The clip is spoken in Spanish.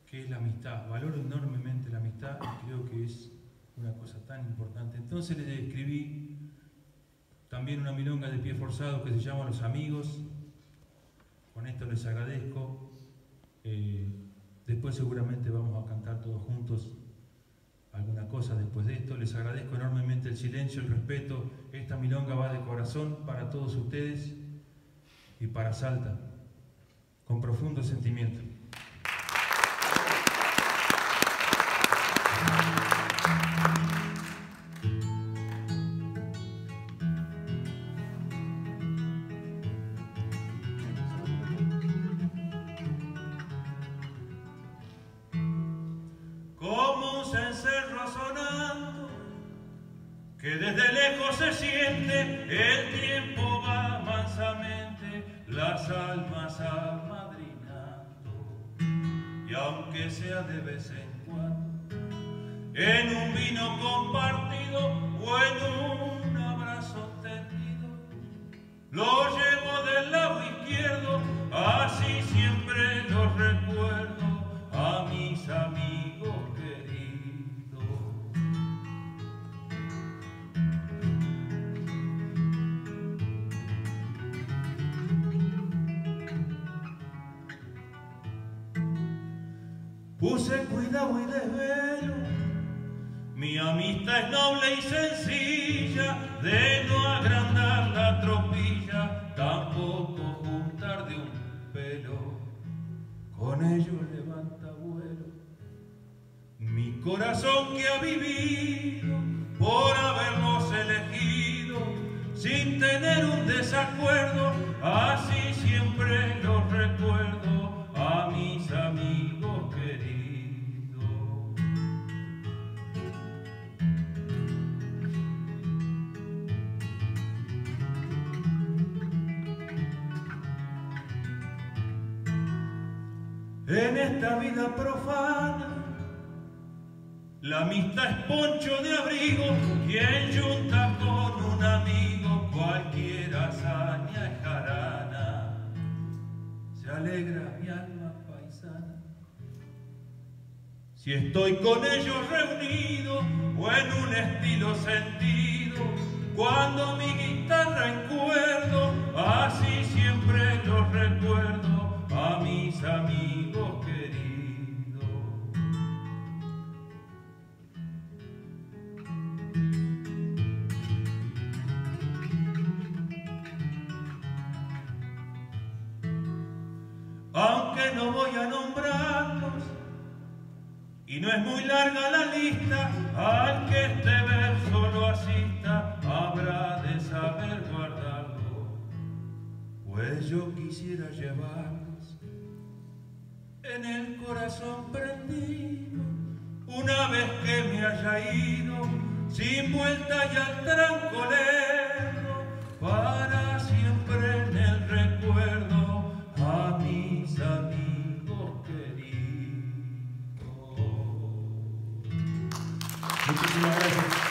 que es la amistad. Valoro enormemente la amistad y creo que es una cosa tan importante. Entonces les escribí también una milonga de pie forzado que se llama Los Amigos. Con esto les agradezco. Después seguramente vamos a cantar todos juntos alguna cosa después de esto. Les agradezco enormemente el silencio, el respeto. Esta milonga va de corazón para todos ustedes y para Salta, con profundo sentimiento. Como un cencerro sonando, que desde lejos se siente, el tiempo va mansamente, las almas amadrinando. Y aunque sea de vez en cuando, en un vino compartido o en un abrazo tendido, lo llevo del lado izquierdo, así siempre los recuerdo a mis amigos queridos. Puse cuidado y desvelo, mi amistad es noble y sencilla, de no agrandar la tropilla, tampoco juntar de un pelo, con ello levanta vuelo mi corazón que ha vivido por haberlos elegido, sin tener un desacuerdo, así siempre los recuerdo a mis amigos queridos. En esta vida profana, la amistad es poncho de abrigo, quien junta con un amigo cualquier hazaña es jarana. Se alegra mi alma paisana si estoy con ellos reunido o en un estilo sentido, cuando mi guitarra encuerdo, así siempre los recuerdo a mis amigos queridos. Aunque no voy a nombrarlos, y no es muy larga la lista, al que este verso lo asista, habrá de saber guardarlo, pues yo quisiera llevarlos en el corazón prendido, una vez que me haya ido, sin vuelta y al tranco lerdo, para siempre en el recuerdo a mis amigos queridos. Muchísimas gracias.